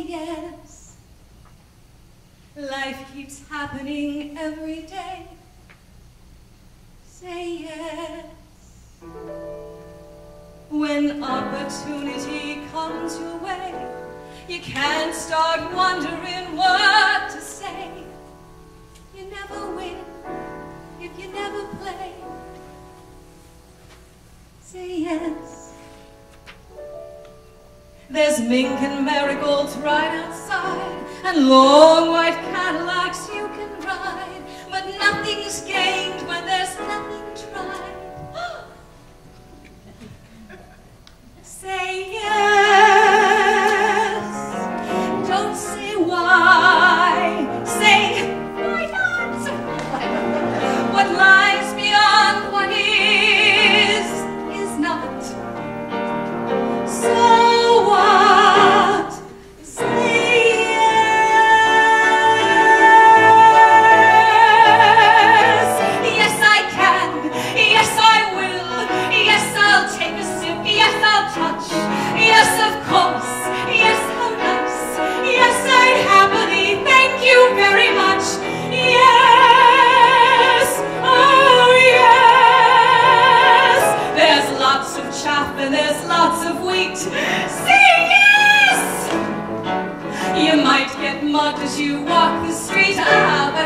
yes. Life keeps happening every day. Say yes. When opportunity comes your way, you can't start wondering what to say. You never win if you never play. Say yes. There's mink and marigolds right outside, and long white Cadillacs you can ride, but nothing's gained when there's nothing tried. Say yes. Don't say why. Say why not? What lies beyond what is not. So what? Say yes. Yes, I can. Yes, I will. Yes, I'll take a sip. Yes, I'll touch. Yes, of course. Yes, how nice. Yes, I'd happily. Thank you very much. Yes. Oh, yes. There's lots of chaff and there's lots of wheat. Say yes. You might get mugged as you walk the street.